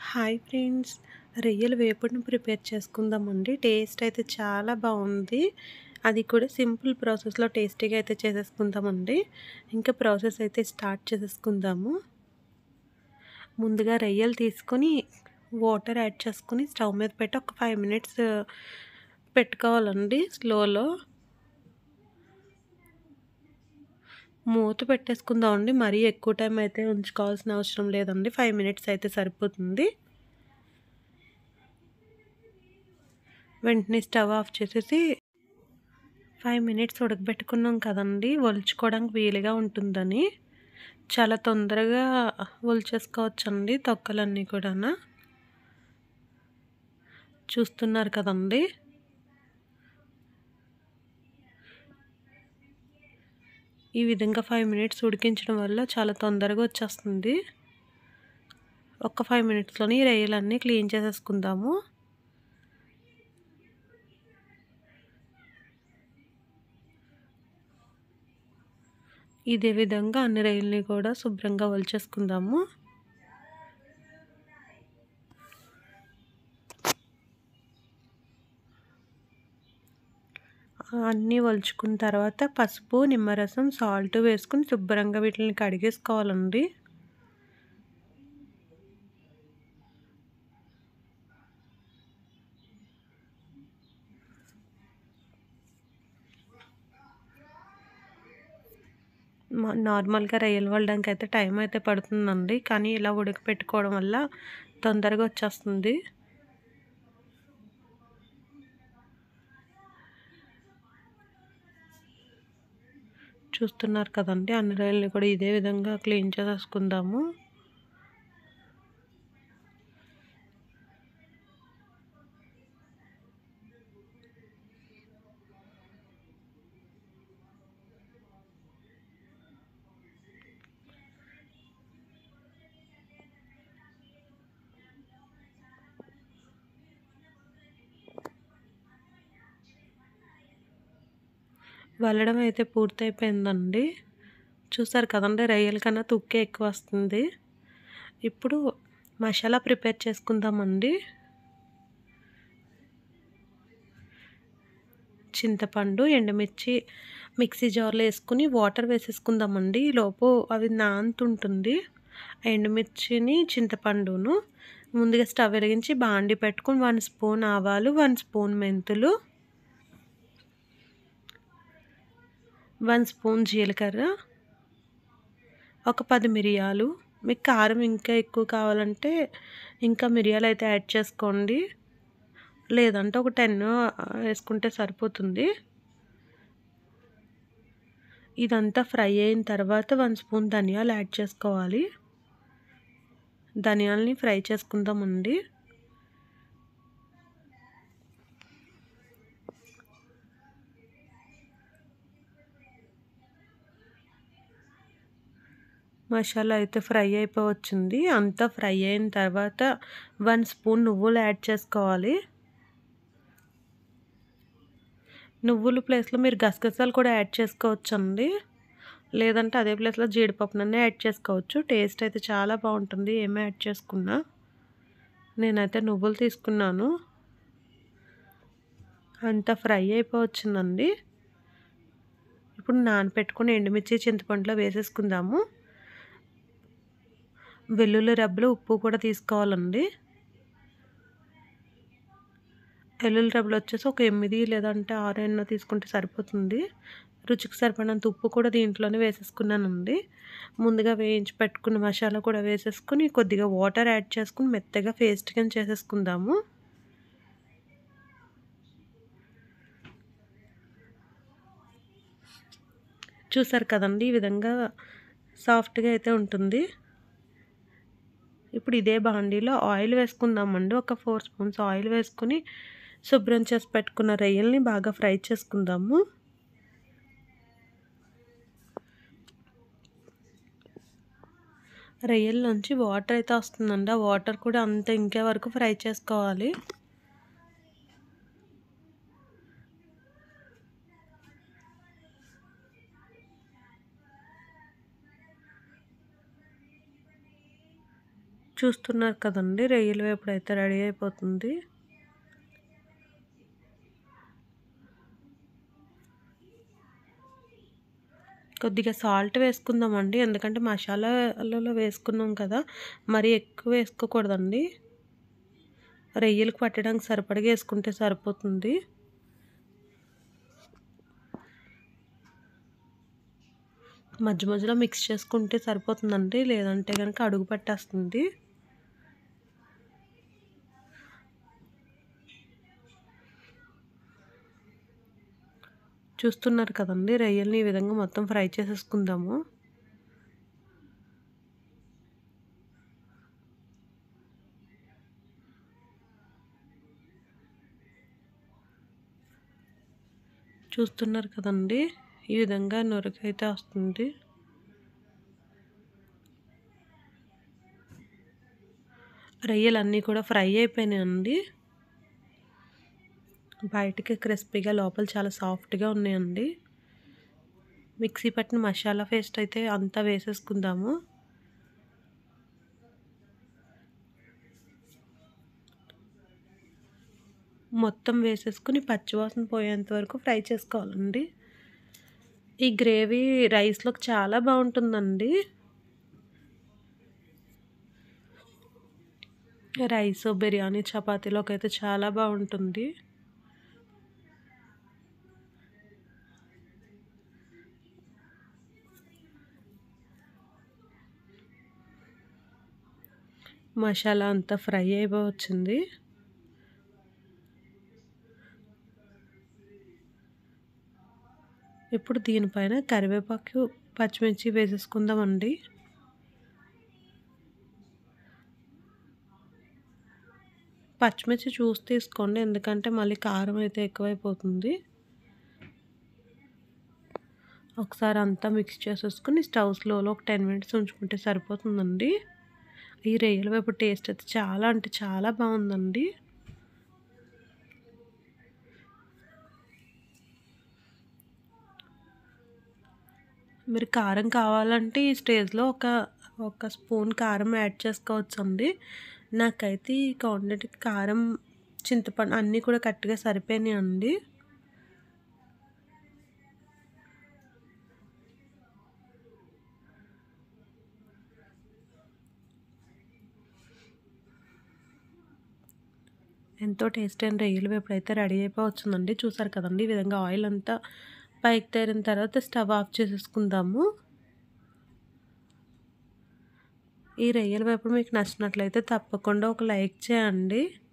Hi friends, రొయ్యల వేపుడుని prepare చేసుకుందామండి. Taste అయితే చాలా బాగుంది. అది కూడా సింపుల్ ప్రాసెస్లో టేస్టీగా అయితే చేసేసుకుందామండి. ఇంకా ప్రాసెస్ అయితే స్టార్ట్ చేసేసుకుందాము. ముందుగా రొయ్యలు తీసుకొని వాటర్ యాడ్ చేసుకొని స్టవ్ మీద పెట్టి ఒక 5 మినిట్స్ పెట్టుకోవాలండి స్లోలో. మూత పెట్టేసుకుందామండి. మరీ ఎక్కువ టైం అయితే ఉంచుకోవాల్సిన అవసరం లేదండి. 5 మినిట్స్ అయితే సరిపోతుంది. వెంటనే స్టవ్ ఆఫ్ చేసేసి 5 మినిట్స్ ఉడకబెట్టుకున్నాం కదండి, ఒలుచుకోవడానికి వీలుగా ఉంటుందని. చాలా తొందరగా ఒలిచేసుకోవచ్చండి తొక్కలన్నీ కూడా. చూస్తున్నారు కదండి. ఈ విధంగా 5 మినిట్స్ ఉడికించడం వల్ల చాలా తొందరగా వచ్చేస్తుంది. ఒక్క 5 మినిట్స్లోని ఈ రొయ్యలన్నీ క్లీన్ చేసేసుకుందాము. ఇదే విధంగా అన్ని రొయ్యల్ని కూడా శుభ్రంగా ఒలిచేసుకుందాము. అన్నీ ఒలుచుకున్న తర్వాత పసుపు, నిమ్మరసం, సాల్ట్ వేసుకుని శుభ్రంగా వీటిని కడిగేసుకోవాలండి. నార్మల్గా రొయ్యలు వలడానికి అయితే టైం అయితే పడుతుందండి, కానీ ఇలా ఉడకపెట్టుకోవడం వల్ల తొందరగా వచ్చేస్తుంది. చూస్తున్నారు కదండి, అన్ని రొయ్యలని కూడా ఇదే విధంగా క్లీన్ చేసేసుకుందాము. వలడం అయితే పూర్తయిపోయిందండి. చూసారు కదండి, రొయ్యల కన్నా తుక్కే ఎక్కువ వస్తుంది. ఇప్పుడు మసాలా ప్రిపేర్ చేసుకుందామండి. చింతపండు, ఎండుమిర్చి మిక్సీ జార్లో వేసుకుని వాటర్ వేసేసుకుందామండి. ఈలోపు అవి నానుతుంటుంది. ఎండుమిర్చిని, చింతపండును ముందుగా స్టవ్ వెలిగించి బాండి పెట్టుకుని 1 స్పూన్ ఆవాలు, 1 స్పూన్ మెంతులు, 1 స్పూన్ జీలకర్ర, ఒక 10 మిరియాలు. మీకు కారం ఇంకా ఎక్కువ కావాలంటే ఇంకా మిరియాలు అయితే యాడ్ చేసుకోండి, లేదంటే ఒక 10 వేసుకుంటే సరిపోతుంది. ఇదంతా ఫ్రై అయిన తర్వాత 1 స్పూన్ ధనియాలు యాడ్ చేసుకోవాలి. ధనియాలని ఫ్రై చేసుకుందామండి. మసాలా అయితే ఫ్రై అయిపోవచ్చింది. అంతా ఫ్రై అయిన తర్వాత 1 స్పూన్ నువ్వులు యాడ్ చేసుకోవాలి. నువ్వుల ప్లేస్లో మీరు గసగసాలు కూడా యాడ్ చేసుకోవచ్చండి, లేదంటే అదే ప్లేస్లో జీడిపప్పునన్నా యాడ్ చేసుకోవచ్చు. టేస్ట్ అయితే చాలా బాగుంటుంది ఏమి యాడ్ చేసుకున్నా. నేనైతే నువ్వులు తీసుకున్నాను. అంతా ఫ్రై అయిపోవచ్చిందండి. ఇప్పుడు నానపెట్టుకుని ఎండుమిర్చి, చింతపండులో వేసేసుకుందాము. వెల్లుల్లి రెబ్బలు, ఉప్పు కూడా తీసుకోవాలండి. వెల్లుల్లి రెబ్బలు వచ్చేసి ఒక 8 లేదంటే 6 అయినా తీసుకుంటే సరిపోతుంది. రుచికి సరిపడినంత ఉప్పు కూడా దీంట్లోనే వేసేసుకున్నానండి. ముందుగా వేయించి పెట్టుకున్న మసాలా కూడా వేసేసుకుని కొద్దిగా వాటర్ యాడ్ చేసుకుని మెత్తగా పేస్ట్ కింద చేసేసుకుందాము. చూసారు కదండి, ఈ విధంగా సాఫ్ట్గా అయితే ఉంటుంది. ఇప్పుడు ఇదే బాండీలో ఆయిల్ వేసుకుందామండి. ఒక 4 స్పూన్స్ ఆయిల్ వేసుకుని శుభ్రం చేసి పెట్టుకున్న రొయ్యల్ని బాగా ఫ్రై చేసుకుందాము. రొయ్యల్లోంచి వాటర్ అయితే వస్తుందండి. ఆ వాటర్ కూడా అంత ఇంకే వరకు ఫ్రై చేసుకోవాలి. చూస్తున్నారు కదండీ! రొయ్యల వేపుడైతే రెడీ అయిపోతుంది. కొద్దిగా సాల్ట్ వేసుకుందామండి. ఎందుకంటే మసాలాలలో వేసుకున్నాం కదా! మరీ ఎక్కువ వేసుకోకూడదండి. రొయ్యలకు పట్టడానికి సరిపడగా వేసుకుంటే సరిపోతుంది. మధ్య మధ్యలో మిక్స్ చేసుకుంటే సరిపోతుందండి. లేదంటే గనుక అడుగు పట్టేస్తుంది. చూస్తున్నారు కదండీ! రొయ్యల్ని ఈ విధంగా మొత్తం ఫ్రై చేసేసుకుందాము. చూస్తున్నారు కదండీ! ఈ విధంగా నురగైతే వస్తుంది. రొయ్యలన్నీ కూడా ఫ్రై అయిపోయినాయండి. బయటికి క్రిస్పీగా లోపల చాలా సాఫ్ట్‌గా ఉన్నాయండి. మిక్సీ పట్టిన మసాలా పేస్ట్ అయితే అంతా వేసేసుకుందాము. మొత్తం వేసేసుకొని పచ్చివాసన పోయేంత వరకు ఫ్రై చేసుకోవాలండి. ఈ గ్రేవీ రైస్‌లోకి చాలా బావుంటుందండి. రైస్, బిర్యానీ, చపాతీలోకైతే చాలా బావుంటుంది. మసాలా అంతా ఫ్రై అయిపోవచ్చింది. ఇప్పుడు దీనిపైన కరివేపాకు, పచ్చిమిర్చి వేసేసుకుందామండి. పచ్చిమిర్చి చూసి తీసుకోండి. ఎందుకంటే మళ్ళీ కారం అయితే ఎక్కువైపోతుంది. ఒకసారి అంతా మిక్స్ చేసేసుకొని స్టవ్ స్లోలో ఒక 10 మినిట్స్ ఉంచుకుంటే సరిపోతుందండి. ఈ రొయ్యల వేపుడు టేస్ట్ అయితే చాలా అంటే చాలా బావుందండి. మీరు కారం కావాలంటే ఈ స్టేజ్‌లో ఒక స్పూన్ కారం యాడ్ చేసుకోవచ్చండి. నాకైతే ఈ క్వాంటిటీకి కారం, చింతపండు అన్నీ కూడా కరెక్ట్‌గా సరిపోయినాయండి. ఎంతో టేస్టీ అయిన రొయ్యల వేపుడు అయితే రెడీ అయిపోవచ్చిందండి. చూసారు కదండీ! ఈ విధంగా ఆయిల్ అంతా పైకి తేలిన తర్వాత స్టవ్ ఆఫ్ చేసేసుకుందాము. ఈ రొయ్యల వేపుడు మీకు నచ్చినట్లయితే తప్పకుండా ఒక లైక్ చేయండి.